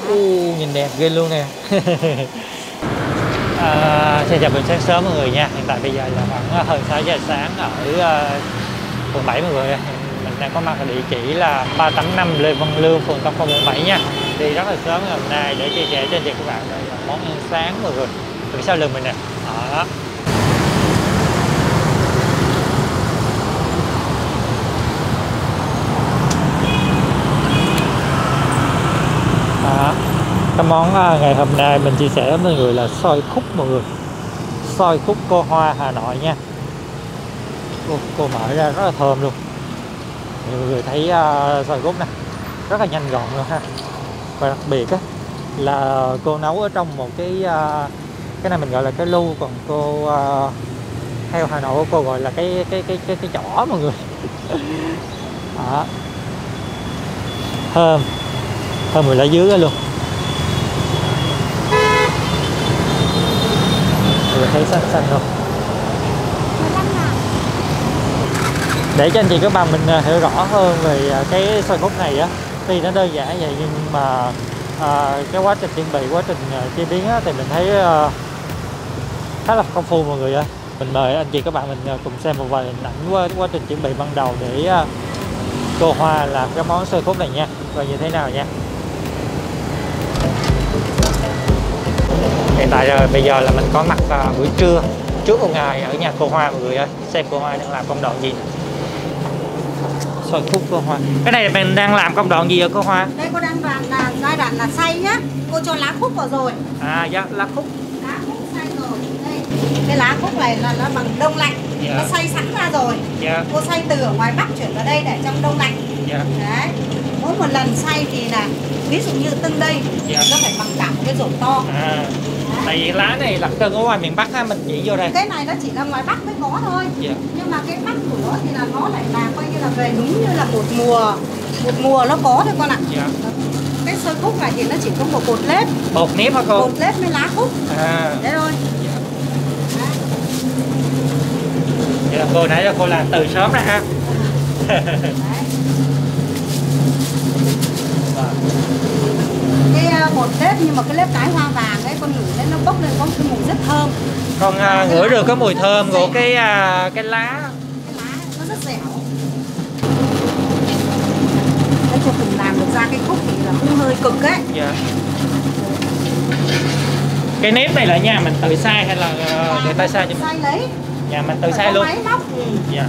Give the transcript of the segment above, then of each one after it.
Nhìn đẹp ghê luôn nè. Xin chào buổi sáng sớm mọi người nha. Hiện tại bây giờ là khoảng hơn 6 giờ sáng ở quận 7 mọi người. Mình đang có mặt ở địa chỉ là 385 Lê Văn Lương, phường Tân Phong, quận 7 nha. Đi rất là sớm ngày hôm nay để chia sẻ cho anh chị các bạn đây là món ăn sáng mọi người. Từ sau lưng mình nè. Đó. Cái món ngày hôm nay mình chia sẻ với mọi người là xôi khúc mọi người. Xôi khúc cô Hoa Hà Nội nha. Cô mở ra rất là thơm luôn. Mọi người thấy xôi khúc nè, rất là nhanh gọn luôn ha. Và đặc biệt á là cô nấu ở trong một cái này mình gọi là cái lu, còn cô theo Hà Nội cô gọi là cái chỏ mọi người. Đó. Thơm mùi lá dứa luôn. Thấy xanh luôn. Để cho anh chị các bạn mình hiểu rõ hơn về cái xôi khúc này á, tuy nó đơn giản vậy nhưng mà cái quá trình chuẩn bị, quá trình chế biến á, thì mình thấy khá là công phu mọi người ơi. Mình mời anh chị các bạn mình cùng xem một vài hình ảnh quá trình chuẩn bị ban đầu để cô Hoa làm cái món xôi khúc này nha, và như thế nào nha. Hiện tại bây giờ là mình có mặt buổi trưa trước một ngày ở nhà cô Hoa mọi người ơi. Xem cô Hoa đang làm công đoạn gì. Xôi khúc cô Hoa. Cái này mình đang làm công đoạn gì ở cô Hoa? Đây cô đang làm là giai đoạn là xay nhá. Cô cho lá khúc vào rồi. À dạ, lá khúc. Lá khúc xay rồi. Đây. Cái lá khúc này là nó bằng đông lạnh. Dạ. Nó xay sẵn ra rồi. Dạ. Cô xay từ ở ngoài Bắc chuyển vào đây để trong đông lạnh. Dạ. Đấy. Mỗi một lần xay thì là ví dụ như từng đây, dạ, nó phải bằng cả một cái rổ to. À. Tại vì lá này đặc trưng ở ngoài miền Bắc ha, mình chỉ vô đây. Cái này nó chỉ là ngoài Bắc mới có thôi. Dạ. Nhưng mà cái Bắc của nó thì là nó lại là coi như là về đúng như là một mùa nó có thôi con ạ. Dạ. Cái xôi khúc này thì nó chỉ có một bột nếp. Bột nếp hả cô? Bột nếp với lá khúc. À. Thế thôi. Dạ. Vậy là cô nãy giờ cô làm từ sớm ra ha. Cái bột nếp nhưng mà cái nếp cái hoa vàng ấy con ngửi lên nó bốc lên có một cái mùi rất thơm. Con ngửi được cái mùi thơm của cái lá. Cái lá nó rất dẻo. Để cho cùng làm được ra cái khúc thì là cũng hơi cực ấy. Dạ. Cái nếp này là nhà mình tự xay hay là người ta xay cho mình? Xay lấy. Nhà mình tự xay luôn. Máy móc. Dạ.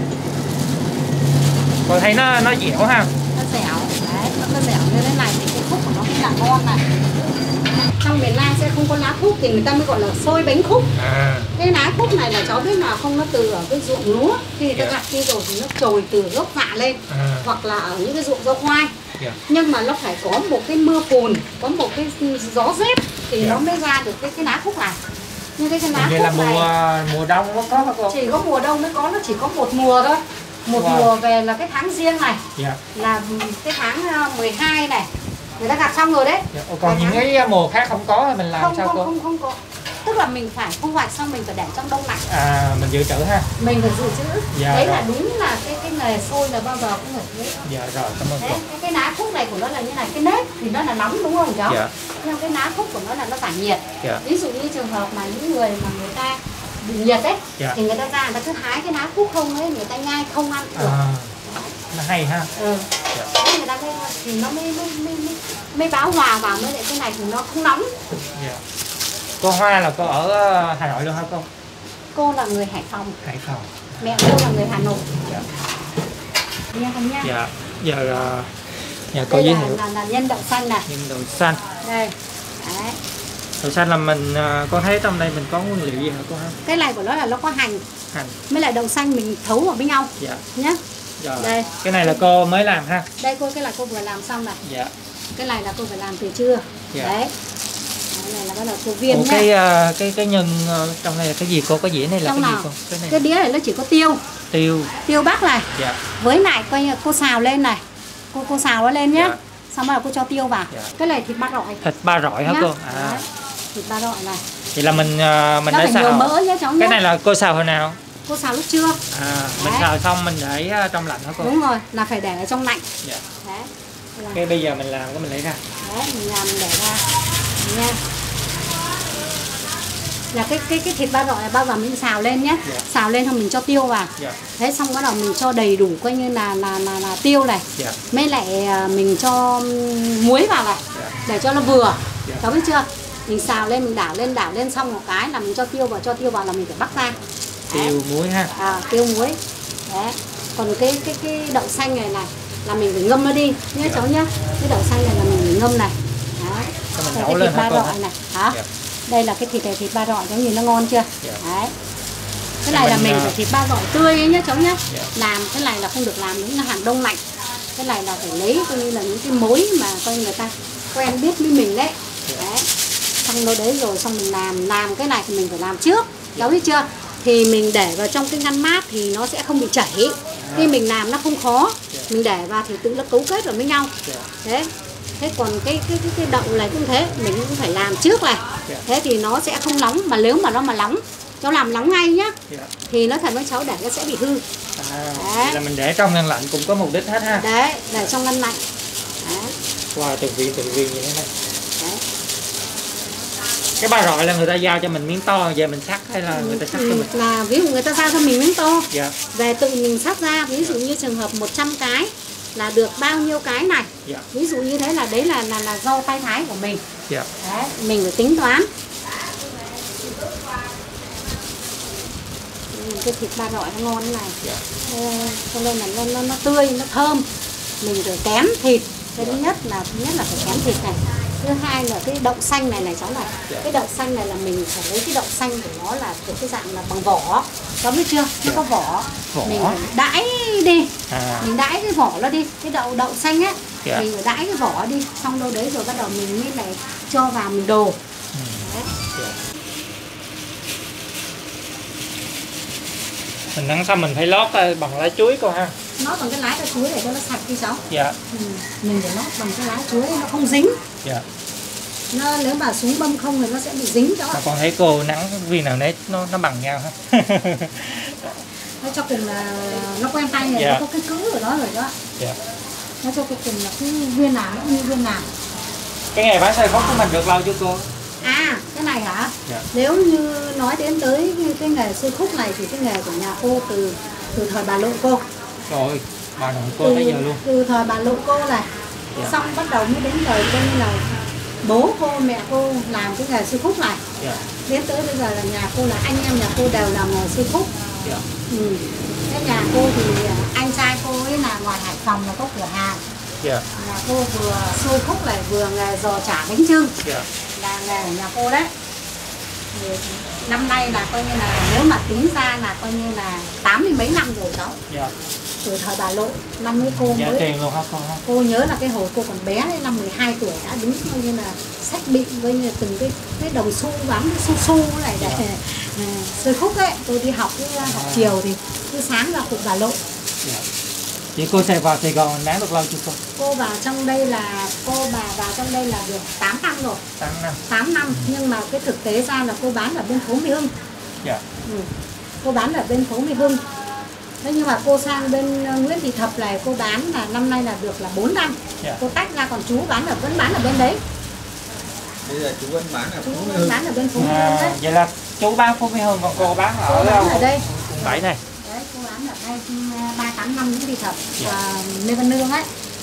Con thấy nó dẻo ha. Nó dẻo. Đấy, nó dẻo như thế này thì cái khúc của nó cũng là ngon này. Trong miền Nam sẽ không có lá khúc thì người ta mới gọi là xôi bánh khúc. À. Cái lá khúc này là cháu biết là không, nó từ ở cái ruộng lúa khi người ta gặt đi rồi thì nó trồi từ gốc dạ lên. À. Hoặc là ở những cái ruộng rau khoai. Yeah. Nhưng mà nó phải có một cái mưa phùn, có một cái gió rét thì yeah, nó mới ra được cái lá khúc này. Nhưng cái lá khúc là này mùa đông có hả cô? Chỉ có mùa đông mới có, nó chỉ có một mùa thôi. Một mùa về là cái tháng riêng này. Yeah. Là cái tháng 12 này. Người ta gặt xong rồi đấy. Dạ. Còn những cái mùa khác không có thì mình làm sao cô? Không có. Tức là mình phải thu hoạch xong mình phải để trong đông lạnh. À, mình dự trữ ha. Mình phải dự trữ. Dạ, đấy rồi. Là đúng là cái nghề xôi là bao giờ cũng phải thế. Dạ rồi, cảm ơn cô. Cái lá khúc này của nó là như này, cái nếp thì nó là nóng đúng không cháu? Dạ. Nhưng cái lá khúc của nó là nó tản nhiệt. Dạ. Ví dụ như trường hợp mà những người mà người ta bị nhiệt ấy, dạ, thì người ta ra người ta cứ hái cái lá khúc không ấy, người ta nhai không ăn được. À. Nó hay ha. Ừ. Dạ. Thế người ta thì nó mới báo hòa vào, mới lại cái này thì nó không nóng. Dạ. Cô Hoa là cô ở Hà Nội luôn hả cô? Cô là người Hải Phòng. Hải Phòng. Mẹ cô là người Hà Nội. Dạ. Nha con nha. Dạ. Giờ nhà cô giới thiệu. Là nhân đậu xanh này. Nhân đậu xanh. Đây. Đấy. Đậu xanh là mình có thấy trong đây mình có nguyên liệu gì hả cô ha? Cái này của nó là nó có hành. Mới lại đậu xanh mình thấu vào với nhau. Dạ. Nhá. Rồi. Đây. Cái này là cô mới làm ha? Đây cô, cái là cô vừa làm xong này. Dạ. Cái này là cô phải làm từ trưa. Dạ. Đấy. Cái này là bắt đầu cô viên nhá. Cái nhân trong này là cái gì cô? Cái dĩa này là trong cái nào? gì cô? Cái đĩa này nó chỉ có tiêu. Tiêu bắc này. Dạ. Với lại coi như cô xào lên này. Cô xào nó lên nhá. Dạ. Xong rồi cô cho tiêu vào. Dạ. Cái này thịt ba rọi. Thịt ba rọi hả cô? À. Đấy. Thịt ba rọi này. Vậy là mình nó đã xào. Mỡ nhá cháu nhá. Cái này là cô xào hồi nào? Cô xào lúc trưa. À, mình xào xong mình để trong lạnh hả cô? Đúng rồi, là phải để ở trong lạnh. Dạ. Đấy. Cái bây giờ mình làm cái mình lấy ra. Đấy, mình làm để ra nha. Là cái thịt ba rọi bao giờ mình xào lên nhé. Xào lên xong mình cho tiêu vào. Thế xong bắt đầu mình cho đầy đủ coi như là tiêu này. Mới lại mình cho muối vào này. Để cho nó vừa. Cháu biết chưa? Mình xào lên, mình đảo lên xong một cái là mình cho tiêu vào là mình phải bắc ra. Tiêu muối ha. Tiêu muối. Đấy. Còn cái đậu xanh này là mình phải ngâm nó đi nhé cháu nhé. Cái đậu xanh này là mình phải ngâm này. Đấy. Mình cái thịt ba rọi này. Hả? Đây là cái thịt này, thịt ba rọi cháu nhìn nó ngon chưa? Đấy. Cái này là mình phải thịt ba rọi tươi ấy nhá cháu nhé. Làm cái này là không được làm những hàng đông lạnh. Cái này là phải lấy coi như là những cái mối mà coi người ta quen biết với mình đấy. Đấy. Xong nó đấy rồi xong mình làm cái này thì mình phải làm trước. Cháu biết chưa? Thì mình để vào trong cái ngăn mát thì nó sẽ không bị chảy. Khi mình làm nó không khó. Mình để vào thì tự nó cấu kết vào với nhau. Thế còn cái đậu này cũng thế, mình cũng phải làm trước này. Thế thì nó sẽ không nóng, mà nếu mà nó mà nóng, cháu làm nóng ngay nhá. Thì nó thật với cháu để nó sẽ bị hư. Là mình để trong ngăn lạnh cũng có mục đích hết ha. Đấy, để trong ngăn lạnh. Wow, từng viên như thế này. Đấy. Cái ba rọi là người ta giao cho mình miếng to về mình sắc hay là người ta sắc cho mình? Là ví dụ người ta giao cho mình miếng to. Về tự mình sắc ra, ví dụ như trường hợp 100 cái là được bao nhiêu cái này. Ví dụ như thế là đấy là do tay thái của mình. Đấy, mình phải tính toán. Cái thịt ba rọi nó ngon thế này. Cho nên là nó tươi, nó thơm. Mình phải kém thịt. Cái thứ nhất là phải kém thịt này. Thứ hai là cái đậu xanh này cháu này. Cái đậu xanh này là mình phải lấy cái đậu xanh của nó là cái dạng là bằng vỏ. Cháu biết chưa? Nó có vỏ. Mình phải đãi đi. Mình đãi cái vỏ nó đi. Cái đậu xanh ấy. Mình phải đãi cái vỏ đi. Xong đâu đấy rồi bắt đầu mình mới lại cho vào mình đồ. Mình nắng xong mình phải lót bằng lá chuối cô ha. Lót bằng cái lá chuối để cho nó sạch đi cháu. Mình phải lót bằng cái lá chuối nó không dính. Nó nếu mà xuống bâm không thì nó sẽ bị dính cháu. Con thấy cô nắng viên nào nấy nó bằng nhau ha. Nó cho cùng là nó quen tay này, nó có cái cữ ở đó rồi đó. Nó cho cái cùng là cái viên nào nó cũng như viên nào. Cái nghề bán xoài khúc của mình được lâu chưa cô? Cái này hả? Nếu như nói đến tới cái nghề xoài khúc này thì cái nghề của nhà cô từ thời bà nội cô. Rồi, bà nội cô tới giờ luôn. Từ thời bà nội cô này. Xong bắt đầu mới đến đời coi như là bố cô, mẹ cô làm cái nghề xoài khúc này. Đến tới bây giờ là nhà cô là anh em nhà cô đều làm nghề xoài khúc. Cái nhà cô thì anh trai cô ấy là ngoài Hải Phòng là có cửa hàng. Nhà cô vừa xôi khúc này vừa nghề giò chả bánh chưng. Là nghề của nhà cô đấy. Thì năm nay là coi như là nếu mà tính ra là coi như là 80 mấy năm rồi cháu. Từ thời bà nội, năm ấy cô mới tiền luôn hả con? Cô nhớ là cái hồi cô còn bé ấy, năm 12 tuổi đã đứng coi như là sách bị coi như là từng cái đồng xu bán cái xu này để xôi khúc ấy. Tôi đi học học chiều thì cứ sáng ra phụ bà nội. Chị cô sẽ vào Sài Gòn bán được lâu chưa cô? Cô vào trong đây là vào trong đây là được 8 năm rồi. 8 năm. Nhưng mà cái thực tế ra là cô bán ở bên phố Mỹ Hưng. Cô bán ở bên phố Mỹ Hưng. Thế nhưng mà cô sang bên Nguyễn Thị Thập này cô bán là năm nay là được là 4 năm. Cô tách ra còn chú vẫn bán ở bên đấy. Bây giờ chú vẫn bán ở phố Mỹ Hưng. Bán ở bên phố Mỹ Hưng đấy. Vậy là chú bán phố Mỹ Hưng còn cô bán ở đây. Quận 7 này. Đấy, cô bán ở đây 385 Nguyễn Thị Thập và Lê Văn Lương ấy.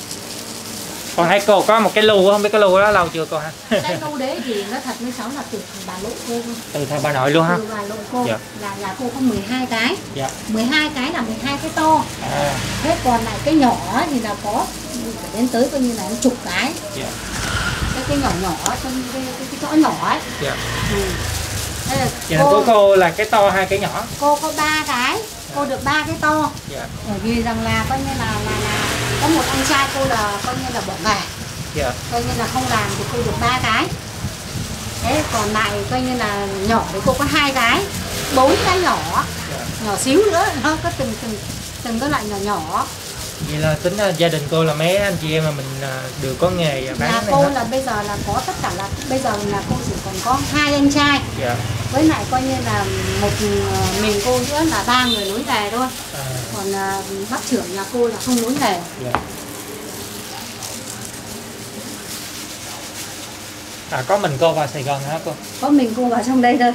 Còn thấy cô có một cái lu, không biết cái lu đó lâu chưa cô ha? Cái lu đấy thì nó thật với cháu là từ bà nội cô. Từ thời bà nội luôn ha? Từ bà nội cô. Là nhà cô có 12 cái. 12 cái là 12 cái to. Thế còn lại cái nhỏ thì là có đến tới coi như là chục cái. Cái nhỏ trong cái chỗ nhỏ ấy. Vậy là cô là cái to hai cái nhỏ? Cô có 3 cái. Cô được 3 cái to. Bởi vì rằng là coi như là có một anh trai cô là coi như là bỏ nghề. Coi như là không làm thì cô được 3 cái. Thế còn lại coi như là nhỏ thì cô có 2 cái, 4 cái nhỏ. Nhỏ xíu nữa, nó có từng cái loại nhỏ. Vậy là tính là gia đình cô là mấy anh chị em mà mình đều có nghề bán nhà này cô hết. là bây giờ là có tất cả là bây giờ nhà cô chỉ còn có 2 anh trai. Với lại coi như là một mình cô nữa là 3 người nối nghề thôi. Còn bác trưởng nhà cô là không nối nghề. À, có mình cô vào Sài Gòn hả cô? Có mình cô vào trong đây thôi.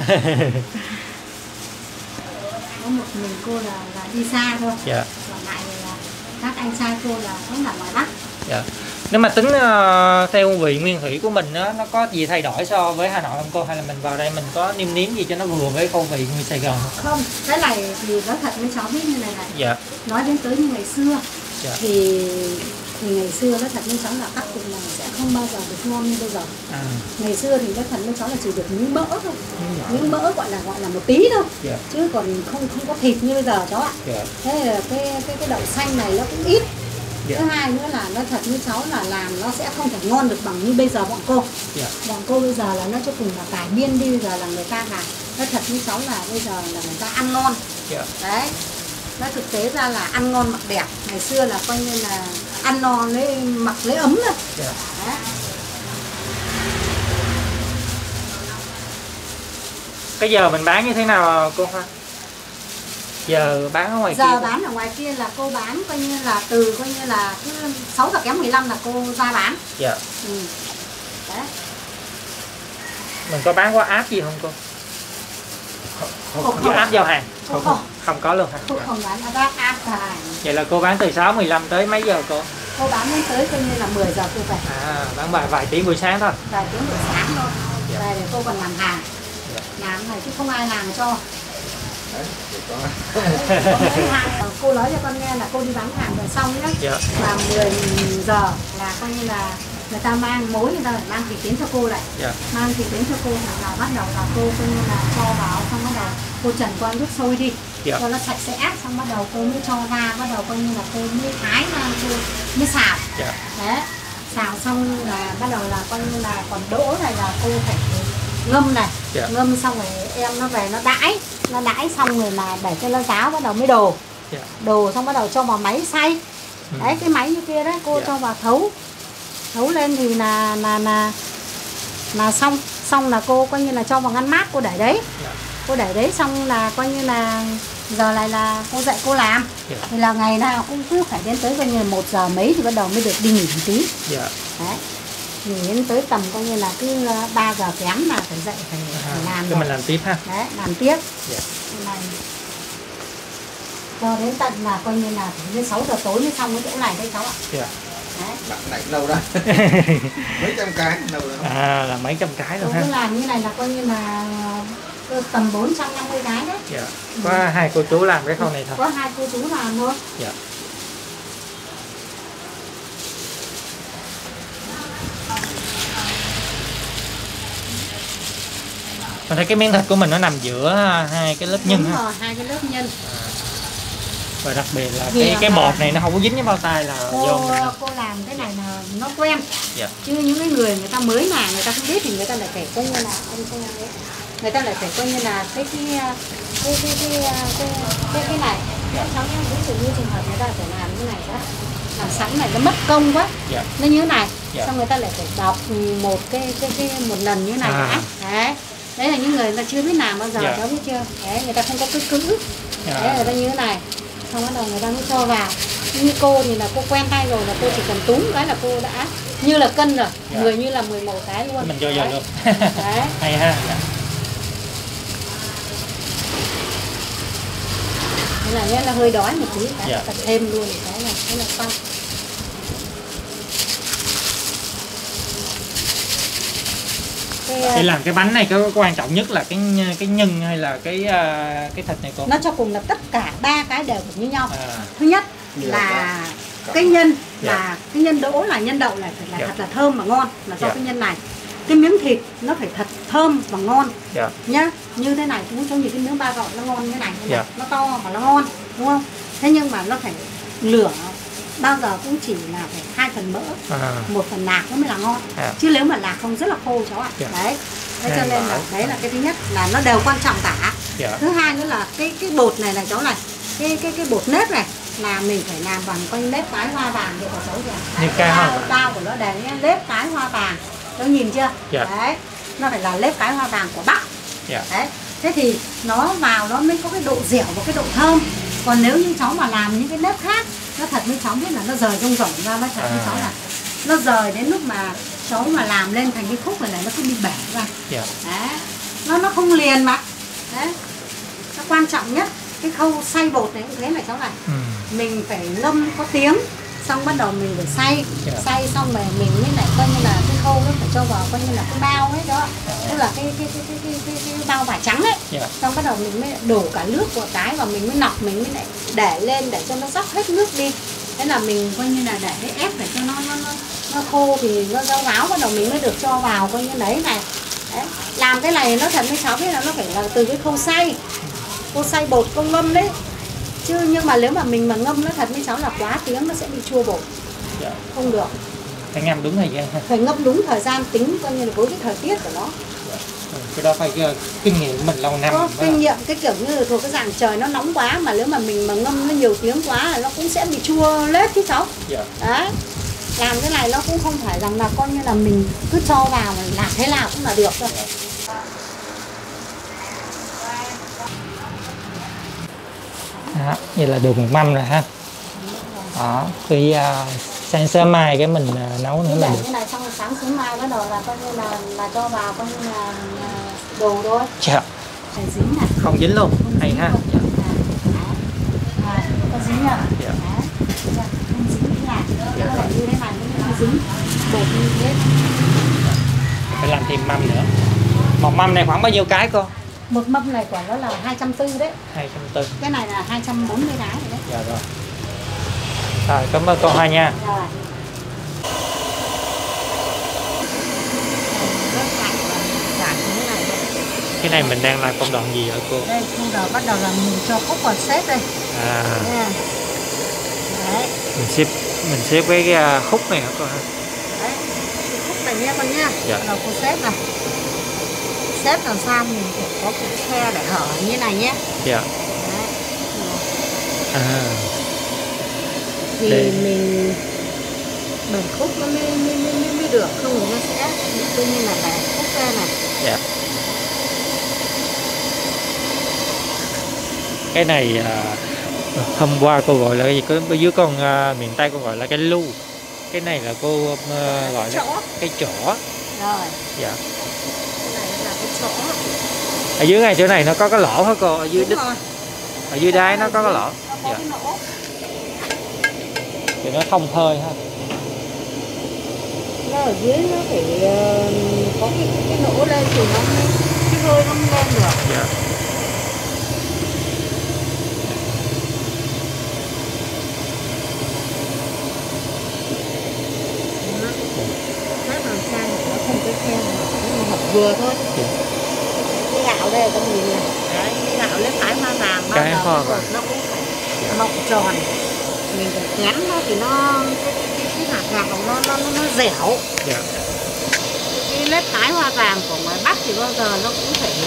Có một mình cô là đi xa thôi. Dạ. Còn lại là các anh trai cô là vẫn là ngoài Bắc. Dạ. Nếu mà tính theo vị nguyên thủy của mình á, nó có gì thay đổi so với Hà Nội không cô? Hay là mình vào đây mình có nêm nếm gì cho nó vừa với khẩu vị người Sài Gòn không? Không, cái này thì nói thật với cháu biết như này này. Dạ. Nói đến tới như ngày xưa Dạ. thì ngày xưa nói thật với cháu là các cụ này sẽ không bao giờ được ngon như bây giờ. À. Ngày xưa thì nói thật với cháu là chỉ được miếng mỡ thôi. Dạ. Miếng mỡ gọi là một tí thôi. Dạ. Chứ còn không có thịt như bây giờ cháu ạ. Dạ. Thế là cái đậu xanh này nó cũng ít. Dạ. Thứ hai nữa là nói thật với cháu là làm nó sẽ không thể ngon được bằng như bây giờ bọn cô. Dạ. Bọn cô bây giờ là nó cho cùng là cải biên đi, bây giờ là người ta làm. Nói thật với cháu là bây giờ là người ta ăn ngon. Dạ. Đấy. Nói thực tế ra là ăn ngon mặc đẹp. Ngày xưa là coi như là ăn no lấy mặc lấy ấm thôi. Dạ. Đấy. Cái giờ mình bán như thế nào cô Hoa? Giờ bán ở ngoài Giờ kia. bán ở ngoài kia là cô bán coi như là từ coi như là cứ 6 giờ kém 15 là cô ra bán. Dạ. Ừ. Đấy. Mình có bán qua app gì không cô? Không. Có app giao hàng? Không. Không có luôn hả? Cô không bán ở các app cả. Vậy là cô bán từ 6:15 tới mấy giờ cô? Cô bán đến tới coi như là 10 giờ cô về. À, bán vài tiếng buổi sáng thôi. Vài tiếng buổi sáng thôi. Dạ. Về để cô còn làm hàng. Dạ. Làm này chứ không ai làm cho. Đấy, thì có. Cô nói cho con nghe là cô đi bán hàng rồi xong nhá. Dạ. Và 10 giờ là coi như là người ta mang mối, người ta phải mang thịt đến cho cô lại. Dạ. Mang thịt đến cho cô là bắt đầu là cô coi như là cho vào, xong bắt đầu cô trần qua nước sôi đi. Dạ. Cho nó sạch sẽ, xong bắt đầu cô mới cho ra, bắt đầu coi như là cô mới thái ra, cô mới xào. Dạ. Đấy, xào xong là bắt đầu là coi như là còn đỗ này là cô phải ngâm này. Dạ. Ngâm xong rồi em nó về nó đãi xong rồi là để cho nó ráo, bắt đầu mới đồ. Dạ. Đồ xong bắt đầu cho vào máy xay. Đấy, cái máy như kia đấy cô cho vào thấu lên thì là xong là cô coi như là cho vào ngăn mát, cô để đấy. Dạ. Cô để đấy xong là coi như là giờ này là cô dạy cô làm. Dạ. Thì là ngày nào cũng cứ phải đến tới coi như là 1 giờ mấy thì bắt đầu mới được đi nghỉ một tí. Dạ. Đấy. Nghỉ đến tới tầm coi như là cứ 3 giờ kém là phải dậy phải làm Thì rồi. mình làm tiếp ha. Đấy, làm tiếp. Dạ. Này. Cho đến tận là coi như là phải đến 6 giờ tối mới xong cái chỗ này đấy cháu ạ. Dạ. Đấy. Bạn này lâu đó. Mấy trăm cái lâu đó. À, là mấy trăm cái luôn Cô ha. cứ làm như này là coi như là tầm 450 cái đấy. Dạ. Có hai cô chú làm cái khâu này thôi. Có hai cô chú làm thôi. Dạ. Mình thấy cái miếng thịt của mình nó nằm giữa hai cái lớp nhân Đúng ha. rồi, hai cái lớp nhân. Và đặc biệt là Vì cái là bột này nó không có dính với bao tay là do mình. Cô làm cái này là nó quen. Dạ. Chứ những cái người ta mới làm, người ta không biết thì người ta lại phải coi như là người ta lại phải coi như là cái này. Cháu nhá, ví dụ như trường hợp người ta phải làm cái này đó, làm sẵn này nó mất công quá. Dạ. Nó như thế này. Dạ. Xong người ta lại phải đọc một một lần như thế này đã. Đấy. Đấy là những người ta chưa biết làm bao giờ, Dạ. cháu biết chưa? Đấy, người ta không có cái cữ. Dạ. Đấy, người ta như thế này. Xong bắt đầu người ta mới cho vào. Như cô thì là cô quen tay rồi, là cô chỉ cần túm cái là cô đã như là cân rồi. Dạ. Người như là 11 cái luôn. Mình cho vào Đấy. luôn. Đấy. Hay ha. Dạ. Thế là nhớ là hơi đói một tí, cái Dạ. tập thêm luôn cái là xong. Để làm cái bánh này có quan trọng nhất là cái nhân hay là cái thịt này cô? Nó cho cùng là tất cả 3 cái đều phải như nhau. À. Thứ nhất Nhiều là quá. cái nhân Dạ. là cái nhân đỗ là nhân đậu này phải là Dạ. thật là thơm và ngon, là do Dạ. cái nhân này. Cái miếng thịt nó phải thật thơm và ngon. Dạ. Nhá, như thế này chúng trong những cái miếng ba gạo nó ngon như thế này, Dạ. nó to mà nó ngon, đúng không? Thế nhưng mà nó phải lửa bao giờ cũng chỉ là phải 2 phần mỡ, À. 1 phần nạc nó mới là ngon. À. Chứ nếu mà lạc không rất là khô cháu ạ. Dạ. Đấy. Thế cho Hai nên mỡ. là đấy là cái thứ nhất là nó đều quan trọng cả. Dạ. Thứ hai nữa là cái bột này cháu này, cái bột nếp này là mình phải làm bằng con nếp cái hoa vàng vậy của cháu kìa. Nếp cái hoa vàng. Bao của nó để nhá, nếp cái hoa vàng. Cháu nhìn chưa? Dạ. Đấy. Nó phải là nếp cái hoa vàng của Bắc. Dạ. Đấy. Thế thì nó vào nó mới có cái độ dẻo và cái độ thơm. Còn nếu như cháu mà làm những cái nếp khác, nó thật với cháu biết là nó rời rông rỗng ra, nó thật với cháu là nó rời đến lúc mà cháu mà làm lên thành cái khúc này nó cứ bị bể ra. Dạ. Đấy, nó không liền mà. Đấy, nó quan trọng nhất cái khâu xay bột này cũng thế này cháu này. Mình phải ngâm có tiếng, xong bắt đầu mình phải xay. Xay xong rồi mình mới lại coi như là cái khâu nó phải cho vào coi như là cái bao ấy đó, tức là cái bao vải trắng ấy. Xong bắt đầu mình mới đổ cả nước của cái và mình mới nọc, mình mới lại để lên để cho nó dốc hết nước đi. Thế là mình coi như là để cái ép để cho nó khô thì nó ráo ráo, bắt đầu mình mới được cho vào coi như đấy này. Đấy. Làm cái này nó thật với cháu biết là nó phải là từ cái khâu xay bột, khâu ngâm đấy. Chứ nhưng mà nếu mà mình mà ngâm nó thật với cháu là quá tiếng nó sẽ bị chua bột. Không được. Phải ngâm đúng thời gian ha. Phải ngâm đúng thời gian tính coi như là với cái thời tiết của nó. Cái đó phải kinh nghiệm mình lâu năm. Có kinh nghiệm cái kiểu như thuộc cái dạng trời nó nóng quá mà nếu mà mình mà ngâm nó nhiều tiếng quá là nó cũng sẽ bị chua lết chứ cháu. Đấy. Làm cái này nó cũng không phải rằng là coi như là mình cứ cho vào mà làm thế nào cũng là được thôi. Đó, vậy là được một mâm rồi ha. Đó, khi sáng sớm mai cái mình nấu nữa là được. Cái này xong rồi sáng sớm mai bắt đầu là coi như là cho vào coi như là đồ thôi. Dạ. Phải dính này. Không dính luôn. Không hay dính ha. Luôn. Có dính nhá. Dạ. Không dính thế này. Nó lại như thế này nó không dính. Bột như thế. Phải làm thêm mâm nữa. Một mâm này khoảng bao nhiêu cái cô? Một mâm này khoảng đó là 240 đấy. 240. Cái này là 240 cái rồi đấy. Dạ rồi. Rồi, cảm ơn cô Hoa nha. Rồi. Cái này mình đang làm công đoạn gì hả cô? Đây, bây giờ bắt đầu là mình cho khúc vào xếp đây. Đấy. Mình xếp cái khúc này hả cô ha? Đấy, cái khúc này nha con nha. Dạ. Bắt đầu cô xếp này. Xếp làm sao mình phải có cái khe để hở như này nhé. Dạ. Đấy. Thì đây. mình bẻ khúc nó mới được, không thì nó sẽ tự nhiên là bẻ khúc ra này. Dạ. Cái này hôm qua cô gọi là cái gì? Có dưới con miền Tây cô gọi là cái lu. Cái này là cô gọi là cái chỏ. Rồi. Dạ. Cái này là cái chỏ. Ở dưới ngay chỗ này nó có cái lỗ hả cô? Ở dưới Đúng đít. rồi. Ở dưới đáy nó có cái lỗ. Nó có Dạ. cái lỗ. Thì nó thông hơi ha. Nó ở dưới nó phải có cái lỗ lên thì nó cái hơi nó lên được. Dạ. Nó làm sao để nó không cái khe nó hợp vừa thôi. Cái gạo đây là con nhìn này. Đấy, cái gạo lấy cái hoa vàng bao Cái giờ hoa cái vàng. bột nó cũng phải mọng tròn. Mình phải kén nó thì nó cái hạt gạo nó dẻo. Dạ. Cái lết cái hoa vàng của ngoài Bắc thì bao giờ nó cũng phải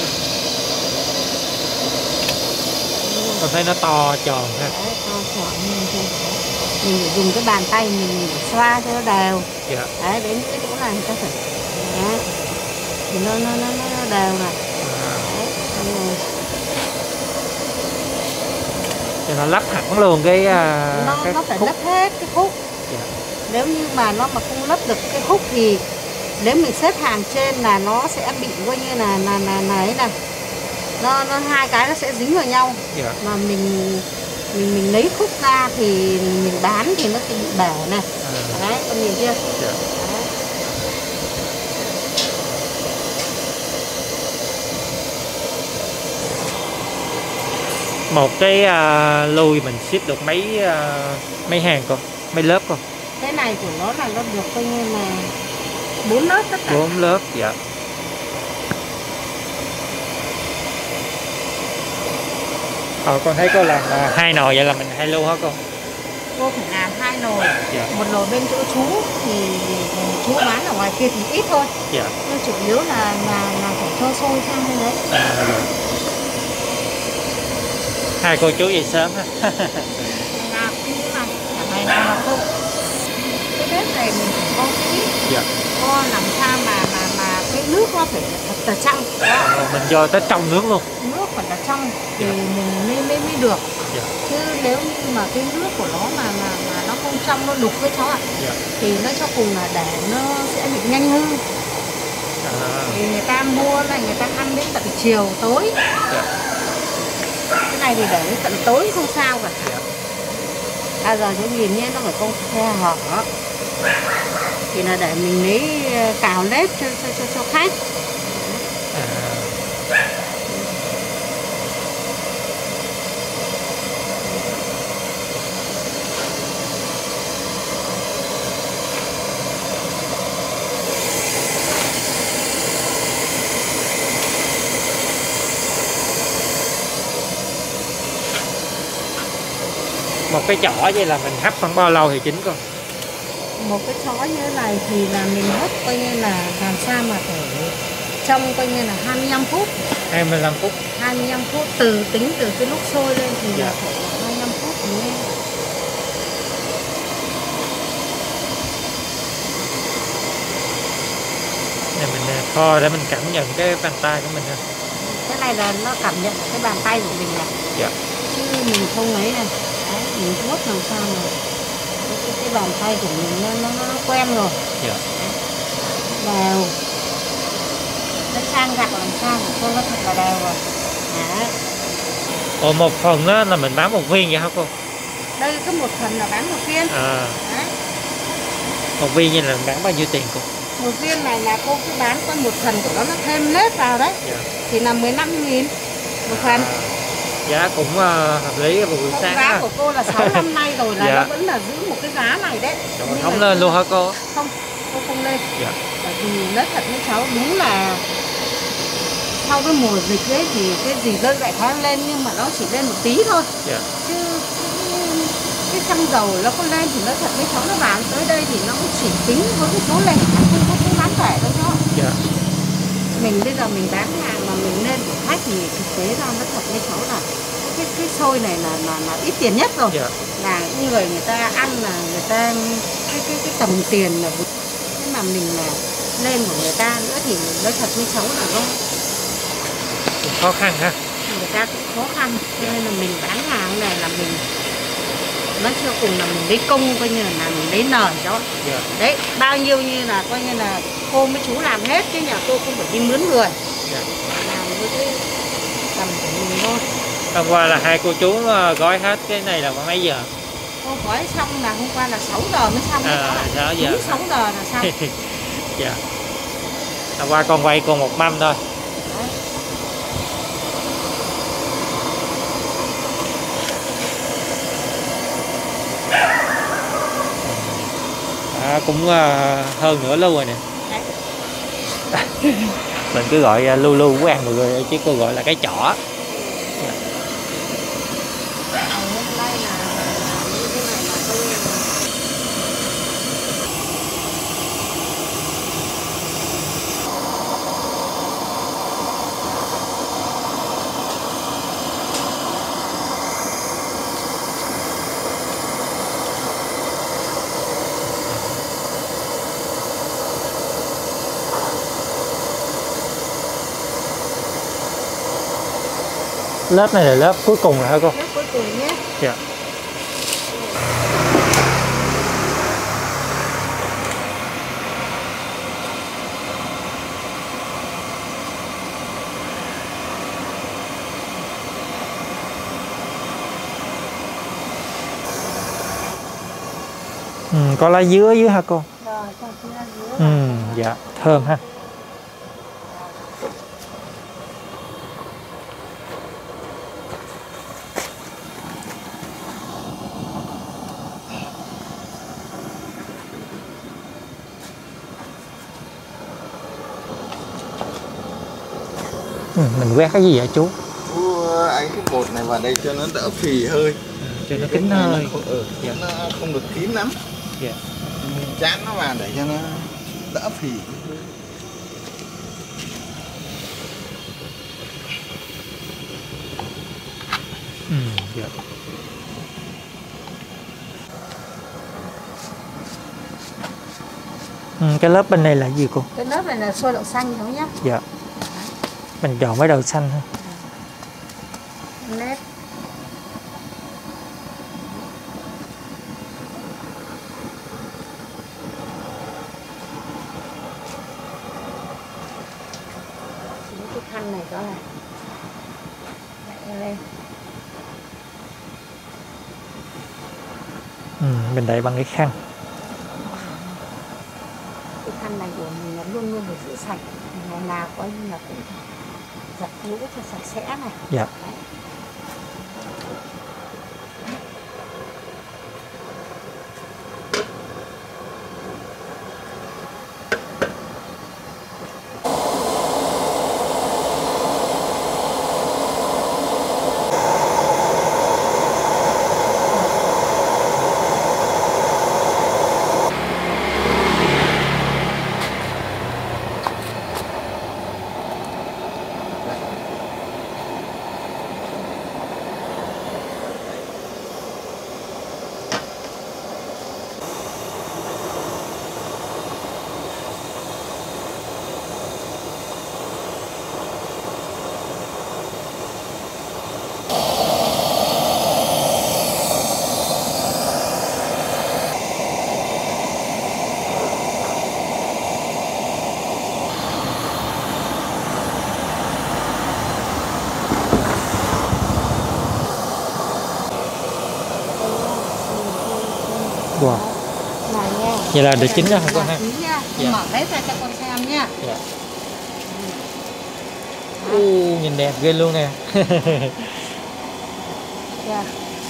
Con thấy nó to tròn ha. đấy, to tròn như thế. Mình phải dùng cái bàn tay mình xoa cho nó đều. Dạ. Đấy, đến cái chỗ này người ta phải đấy. Thì nó đều này. Đấy, rồi. Cho nó lắp hẳn luôn cái Nó phải khúc. lấp hết cái khúc. Dạ. Nếu như mà nó mà không lấp được cái khúc thì nếu mình xếp hàng trên là nó sẽ bị coi như là ấy này. Nó hai cái nó sẽ dính vào nhau. Dạ. Mà mình lấy khúc ra thì mình bán thì nó sẽ bị bể này. Đấy, con nhìn chưa? Dạ. Đấy. Một cái lùi mình ship được mấy hàng con, mấy lớp con? Cái này của nó là nó được coi như là 4 lớp tất cả. 4 lớp. Dạ. Con thấy cô làm 2 nồi vậy là mình 2 lu hả cô? Cô phải làm 2 nồi. Dạ. Một nồi bên chỗ chú thì chú bán ở ngoài kia thì ít thôi. Dạ. Nhưng chủ yếu là phải cho sôi sang bên đấy. Rồi. Hai cô chú về sớm ha. Ngày nào cũng như này, cả ngày nào mà không. Cái bếp này mình phải co kỹ. Dạ. Co làm sao mà cái nước nó phải thật là trong. Đó. Mình cho tới trong nước luôn. Nước phải là trong thì Dạ. mình mới được. Dạ. Chứ nếu như mà cái nước của nó mà nó không xong nó đục với cháu ạ. Dạ. Thì nó cho cùng là để nó sẽ bị nhanh hư. Thì người ta mua này người ta ăn đến tận chiều tối. Dạ. Cái này thì để đến tận tối không sao cả. Dạ. À giờ chú nhìn nhé, nó phải có khe hở. Thì là để mình lấy cào lết cho khách. Một cái chỏ vậy là mình hấp khoảng bao lâu thì chín con? Một cái chó như thế này thì là mình hấp coi như là làm sao mà phải trong coi như là 25 phút. 25 phút. 25 phút tính từ cái lúc sôi lên thì Dạ. là phải 25 phút thì lên. Này mình kho để mình cảm nhận cái bàn tay của mình ha. Cái này là nó cảm nhận cái bàn tay của mình này. Dạ. Chứ mình không ấy này. Đấy, mình vuốt làm sao mà cái bàn tay của mình nó quen rồi. Dạ. Đều. Nó sang gặt làm sao mà cho nó thật là đều rồi. Đấy. Ồ, một phần đó là mình bán một viên vậy hả cô? Đây có một phần là bán một viên. Đấy. Một viên như là mình bán bao nhiêu tiền cô? Một viên này là cô cứ bán con một phần của nó thêm nếp vào đấy. Dạ. Thì là 15.000 một phần. Giá cũng hợp lý vào buổi sáng. Giá của cô là 6 năm nay rồi là Dạ. nó vẫn là giữ một cái giá này đấy. Không lên luôn hả cô? Không, cô không lên. Dạ. Bởi vì nói thật với cháu đúng là sau cái mùa dịch ấy thì cái gì lên lại khá lên nhưng mà nó chỉ lên một tí thôi. Dạ. Chứ cái xăng dầu nó có lên thì nói thật với cháu nó bán tới đây thì nó cũng chỉ tính với cái số lẻ không có cái bán rẻ đâu cháu. Dạ. Mình bây giờ mình bán hàng mà mình lên của khách thì thực tế ra nó thật với cháu là cái xôi này là ít tiền nhất rồi. Dạ. Là những người ta ăn là người ta cái tầm tiền là thế mà mình là lên của người ta nữa thì nói thật với cháu là nó Cũng khó khăn ha. người ta cũng khó khăn cho nên là mình bán hàng này là mình nói chưa cùng là mình lấy công coi như là mình lấy lời đó. Dạ. Đấy bao nhiêu như là coi như là cô với chú làm hết chứ nhà tôi không phải đi mướn người. Dạ. Làm với cái tầm của mình thôi. Hôm qua là hai cô chú gói hết cái này là khoảng mấy giờ? Cô gói xong là hôm qua là 6 giờ mới xong. 6 giờ. Đúng 6 giờ là xong. Dạ. Hôm qua con quay còn một mâm thôi. Đấy. Cũng hơn nửa lu rồi nè. Đấy. Mình cứ gọi lu của ăn mọi người chứ cô gọi là cái chỏ. Hôm nay là như thế này là tôi Lớp này là lớp cuối cùng rồi hả cô? lớp cuối cùng nhé. Dạ. Có lá dứa dưới hả cô? Rồi, còn kia dưới. Dạ, thơm ha. Mình quét cái gì vậy chú? Anh cái bột này vào đây cho nó đỡ phì hơi. Cho nó kín hơi. Dạ. Nó không được kín lắm. Dạ. Mình chán nó vào để cho nó đỡ phì. Dạ. Cái lớp bên này là gì cô? Cái lớp này là xôi đậu xanh thôi nhá. Dạ. Mình chọn với đậu xanh thôi. Nếp. con này có này. Đậy lên. Mình đậy bằng cái khăn. Cái khăn này của mình nó luôn luôn phải giữ sạch, ngày nào có như là cũng giặt lũ cho sạch sẽ này. Dạ. Đấy. Wow. Này nha. Vậy là được chín rồi hả con ha? Chín nha. Dạ. Mở bếp ra cho con xem nha. Dạ. Nhìn đẹp ghê luôn nè. Dạ.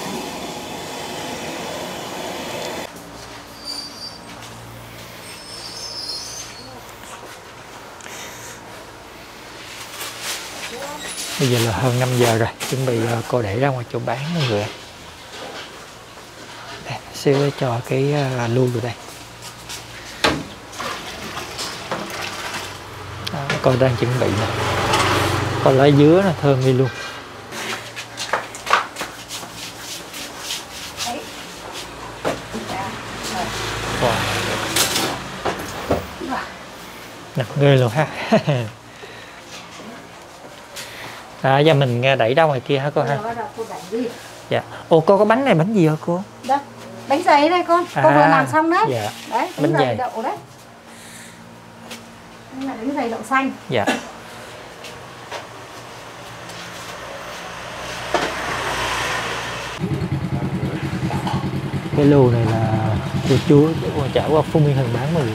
Bây giờ là hơn 5 giờ rồi, chuẩn bị cô để ra ngoài chỗ bán mọi người. Đây, xíu cho cái lu vào đây. Đó, cô đang chuẩn bị nè. Còn lá dứa nó thơm đi luôn. Wow. Nè, ghê luôn ha. Giờ mình đẩy ra ngoài kia hả cô ha? Dạ. Ồ, cô có bánh này bánh gì hả cô? Đây, bánh dày đây con. Cô vừa làm xong đấy. Dạ. Đấy, Bánh bánh dày dày. đậu đấy. Đây là bánh dày đậu xanh. Dạ. Cái lô này là cô chú trả qua Phú Mỹ Hưng bán mọi người.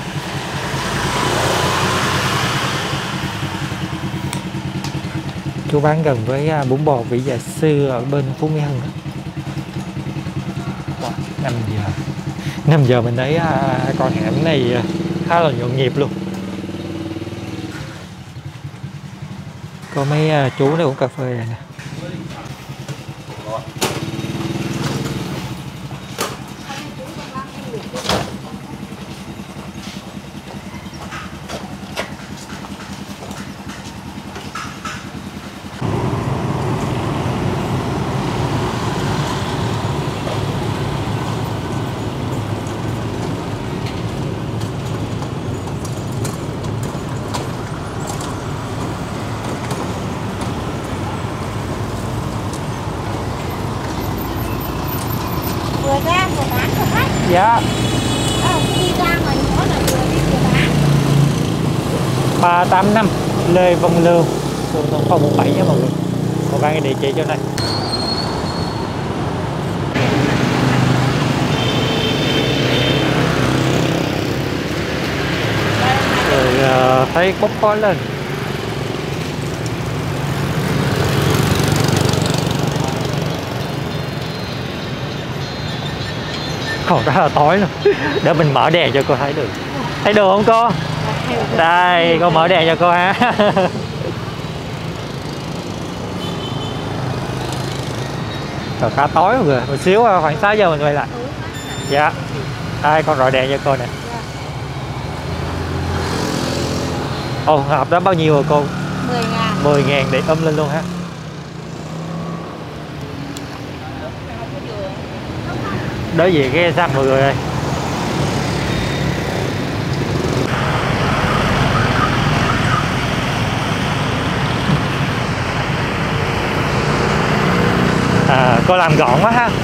Chú bán gần với bún bò Vĩ Dạ Sư ở bên Phú Mỹ Hưng. 5 giờ 5 giờ mình thấy con hẻm này khá là nhộn nhịp luôn. Có mấy chú này uống cà phê này nè. Vừa ra vừa bán cho khách. Dạ. Đi ra ngoài nữa là vừa đi vừa bán. 385 Lê Văn Lương, phường Thuận Phong 17 nha mọi người. Còn ban cái địa chỉ chỗ này. Rồi thấy bốc khói lên. Còn rất là tối luôn. Để mình mở đèn cho cô thấy được. Thấy được không cô? Đây, con mở đèn cho cô ha. Rồi khá tối rồi. Một xíu khoảng 6 giờ mình quay lại. Dạ. Đây, con rọi đèn cho cô nè. Ồ, hộp đó bao nhiêu rồi cô? 10.000. 10.000 để lên luôn ha. Đối diện cái xăng mọi người ơi. Cô làm gọn quá ha.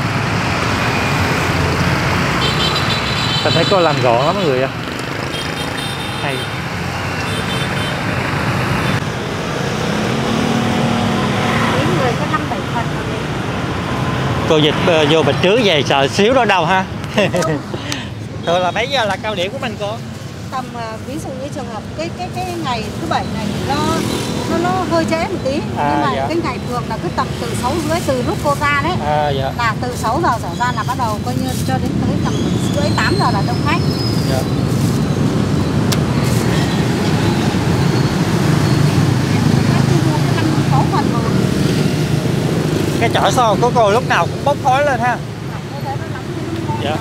Mình thấy cô làm gọn lắm mọi người ạ. Cô dịch vô bịch trước về sợ xíu đó đâu ha. Thường là mấy giờ là cao điểm của mình cô? Tầm ví dụ như trường hợp cái ngày thứ bảy này nó hơi trễ một tí, nhưng mà dạ. cái ngày thường là cứ tầm từ 6 rưỡi, từ lúc cô ra đấy, Dạ. là từ 6 giờ trở ra là bắt đầu coi như cho đến tới tầm rưỡi 8 giờ là đông khách. Dạ. Khách đi mua cái 5-6 phần rồi. Cái chổi xôi của cô lúc nào cũng bốc khói lên ha. Dạ.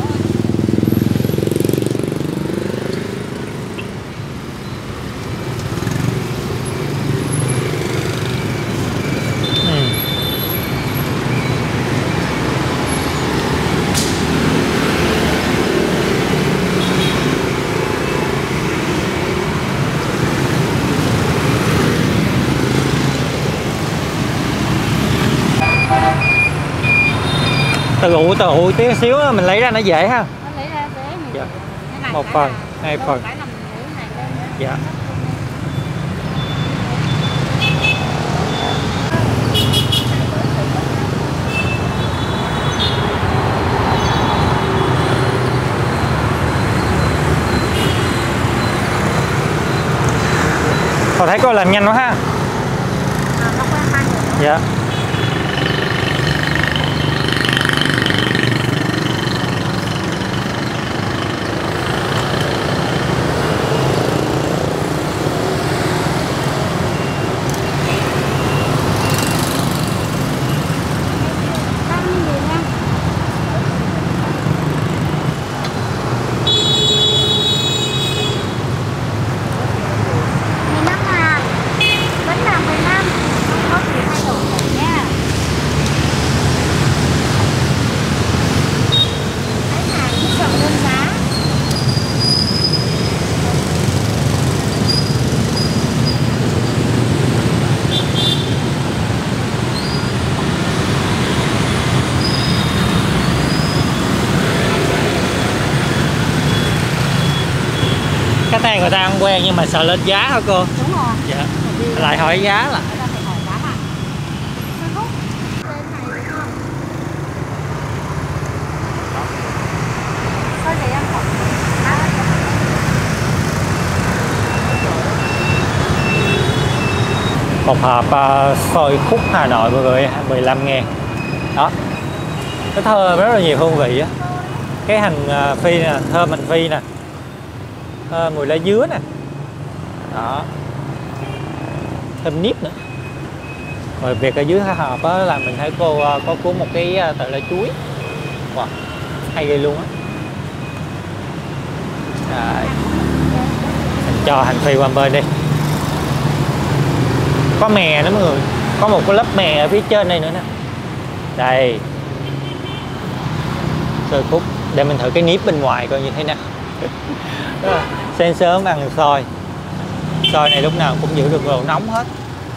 Từ ụ tí xíu mình lấy ra nó dễ ha. Nó lấy ra dễ mình. Dạ. Cái này 1 phần, 2 phần. cái nằm lấy này lên nữa. Dạ. Tôi thấy cô làm nhanh quá ha. Nó quen tay rồi. Dạ. Cái này người ta ăn quen nhưng mà sợ lên giá hả cô? Đúng rồi. Dạ. Lại hỏi giá là. Người ta phải hỏi giá lại. Lên này đúng không? Thôi để em hỏi. Một hộp xôi khúc Hà Nội mọi người, 15.000. Đó. Cái thơm rất là nhiều hương vị á. Cái hành phi nè, thơm hành phi nè. Mùi lá dứa nè. Đó. Thêm nếp nữa. Rồi việc ở dưới hộp á là mình thấy cô có cuốn một cái tờ lá chuối. Wow, hay ghê luôn á. Rồi. Mình cho hành phi qua bên đi. Có mè nữa mọi người. Có một cái lớp mè ở phía trên đây nữa nè. Đây. Xôi khúc. Để mình thử cái nếp bên ngoài coi như thế nào. Sáng sớm ăn xôi. Xôi này lúc nào cũng giữ được độ nóng hết.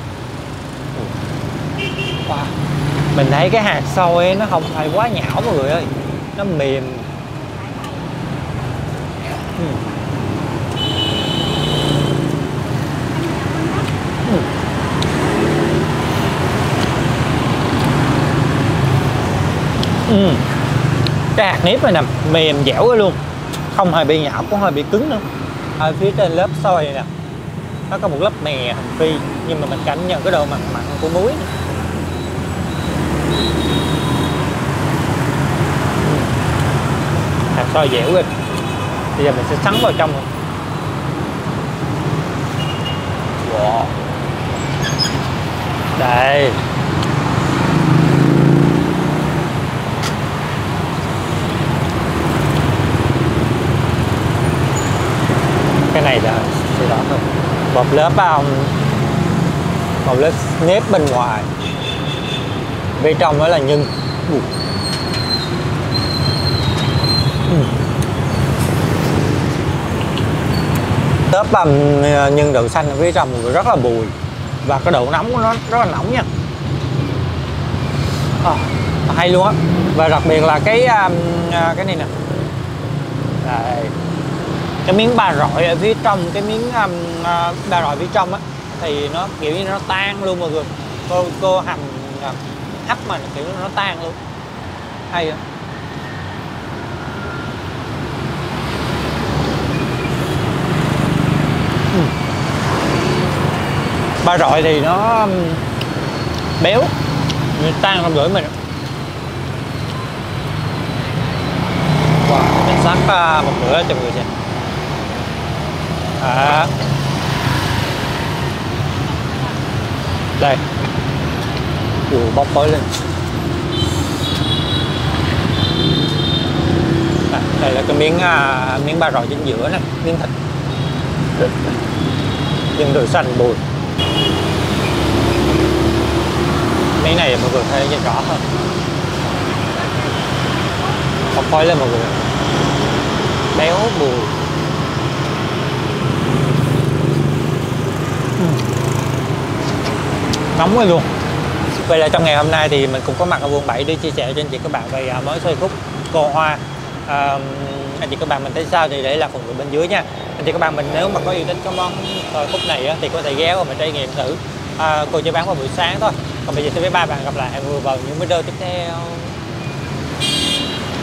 Wow. Mình thấy cái hạt xôi ấy, nó không phải quá nhão mọi người ơi. Nó mềm. Cái hạt nếp này nè mềm dẻo luôn, không hề bị nhão cũng không hề bị cứng nữa. Ở phía trên lớp xôi này nè nó có một lớp mè hành phi, nhưng mà mình cảm nhận cái độ mặn mặn của muối này. Hạt xôi dẻo rồi. Bây giờ mình sẽ sắn vào trong rồi. Wow. Đây. Cái này là thì đó thôi. Một lớp nếp bên ngoài, bên trong đó là nhân. Lớp nhân đậu xanh ở phía trong rất là bùi, và cái độ nóng của nó rất là nóng nha. Hay luôn á. Và đặc biệt là cái này nè. Đây. Cái miếng ba rọi ở phía trong, cái miếng ba rọi phía trong á thì nó kiểu như nó tan luôn mọi người. Cô hầm hấp mà kiểu nó tan luôn. hay không? Ba rọi thì nó béo, tan trong lưỡi mình. Wow, mình sắc một bữa cho mọi người xem. Đây, bốc khói lên. Đây là cái miếng ba rọi chính giữa này, miếng thịt nhưng được xanh bùi. Miếng này mọi người thấy nhìn rõ hơn. Bốc khói lên mọi người, béo bùi. Nóng quá luôn. Vậy là trong ngày hôm nay thì mình cũng có mặt ở quận 7 để chia sẻ cho anh chị các bạn về món xôi khúc cô Hoa. Anh chị các bạn mình thấy sao thì để lại phần comment bên dưới nha. Anh chị các bạn mình nếu mà có yêu thích cái món xôi khúc này thì có thể ghé vào mình trải nghiệm thử. Cô chỉ bán vào buổi sáng thôi. Còn bây giờ thì với ba bạn gặp lại mọi người vào những video tiếp theo.